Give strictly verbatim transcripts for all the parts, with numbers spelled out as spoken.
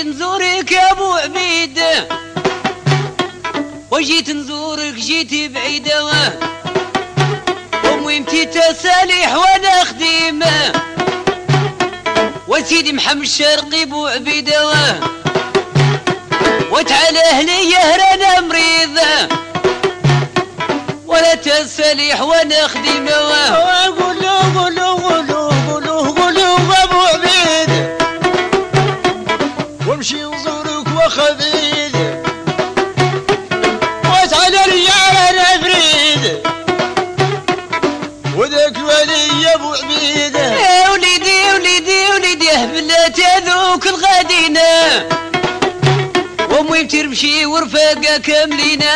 جيت نزورك يا ابو عبيد، وجيت نزورك جيتي بعيدة، ومهمتي تساليح وانا خديمة، وسيدي محمد الشرقي بو عبيدة، وتعالى اهلي يهرنا مريضة، ولا تساليح وانا خديمة. قولوا قولوا قولوا قولوا قولوا ابو عبيد، وامشي نزورك وخبيد، وتعالى الرجال انا فريد، وذاك ولي ابو عبيد. يا وليدي وليدي وليدي بلات هذوك الغادينا، وامي ترمشي ورفاقة كاملينا،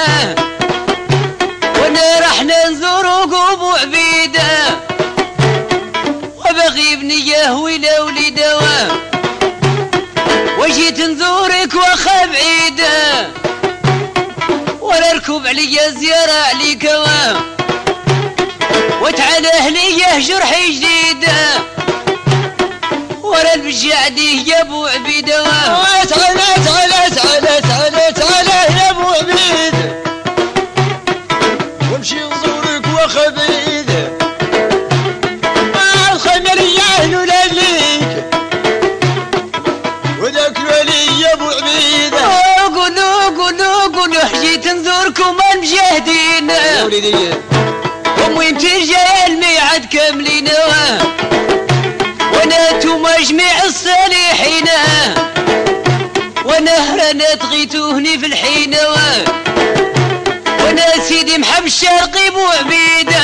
وانا رحنا نزورك ابو عبيدة، وبغي بنية ولا وليدة، وجيت نزورك واخا بعيدة، ولا ركب عليا زيارة عليك، وتعالى اهليه جرحي جديدة، ولا البجعدي يا ابو عبيدة. تعالى تعالى تعالى تعالى تعالى يا ابو عبيد، وامشي نزورك وخبيد، الخمريان ولا ليك، وذاك الولي يا ابو عبيد. قولوا قولوا قولوا جيت نزوركم المجاهدين، يا وليدي وين ترجع الميعاد كاملين، وانا انتوما جميع الصالحين، وانا هرانا تغيتوهني في الحين، وانا سيدي محب الشرقي بو عبيدة،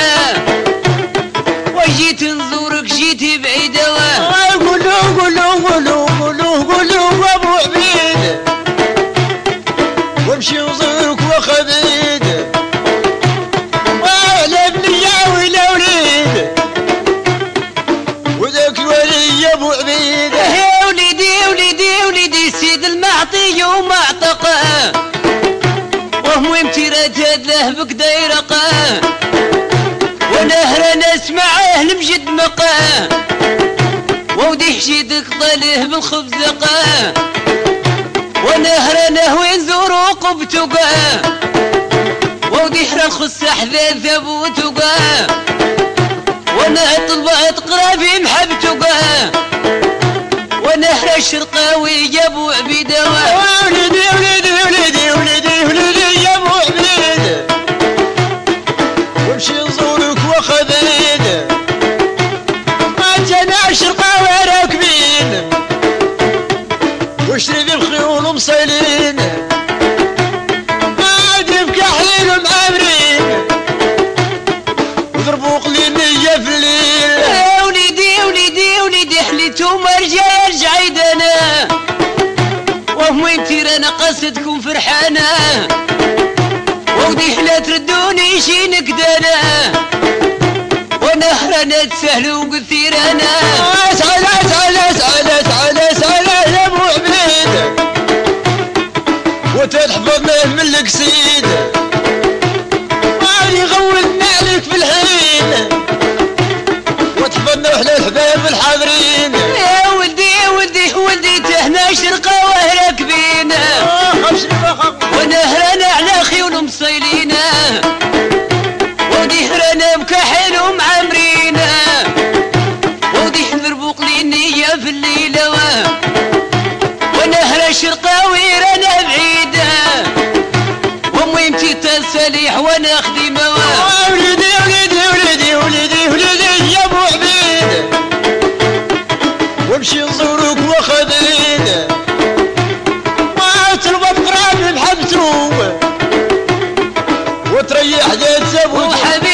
وجيت نزورك جيتي بعيدة. قولوا قولوا قولوا قولوا قولوا ابو عبيد، وامشي نزورك وخبيد، وعلى بنية ولا وليد، وذاك الولي يا ابو عبيد. يا وليدي وليدي وليدي سيد المعطي ومعتقه، وهم امتيرات هاد له بكديرقه، ونهر نسمعه المجد مقاه، وودي حشيدك ضله بالخبزقه، ونهر نهوي نزوروق بتقاه، وودي حرا الخس حذاذ ابوتقاه، وانا طلبات قرابي محبتقاه، ونهر الشرقاوي يا ابو عبيدة. وليدي وليدي وليدي وليدي وليدي يا ابو عبيد، وامشي نزورك وخبيد، جميع الشرقاوي راكبين، وشريدي بخيول ومصيلين، عادي بكحلين ومعامرين، وضربوا قليلية في الليل. يا وليدي وليدي وليدي حليتو مرجع يرجع يدنا، وهم يمتير انا قصدكم فرحانة، ودي حلا تردوني شي نكدانا، ونهرنا تسهلوا كثيرانا. تعالى تعالى تعالى تعالى تعالى يا ابو عبيد، وتحفظنا من القصيد، وعلي غولنا عليك في الحين، وتحفظنا وحنا الحباب الحاضرين. يا ولدي يا ولدي ولدي تهنا شرقة وراكبين، ونهرنا على خيول مصيلينا، ونهرنا بكحل ومعمرينا، ودي ضربوا قلينية في الليلة، ونهر الشرقاوي رانا بعيدة، ومهمتي تساليح وانا خديمة. وليدي وليدي وليدي وليدي وليدي يا ابو عبيد، وامشي نزورك وخبيد، وتربط قراب بحبتو، وتريح ذات ابو وحبيبي